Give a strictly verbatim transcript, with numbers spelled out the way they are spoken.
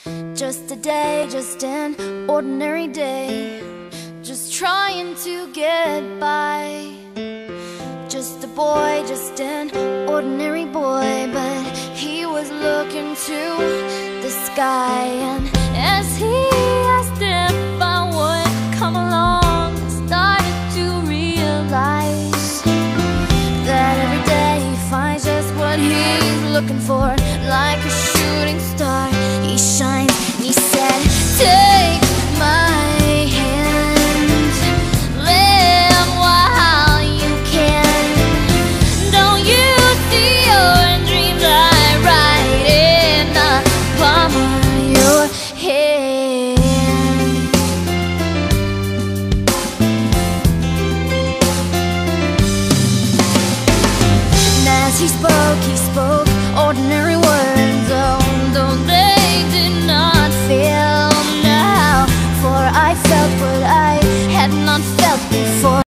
Just a day, just an ordinary day, just trying to get by. Just a boy, just an ordinary boy, but he was looking to the sky. And as he asked if I would come along, I started to realize that every day he finds just what he's looking for. Like a shooting star, he shines. He said, take my hand, live while you can. Don't you see your dreams lie right in the palm of your hand? And as he spoke, he spoke ordinary words, oh, though they did not feel now, for I felt what I had not felt before.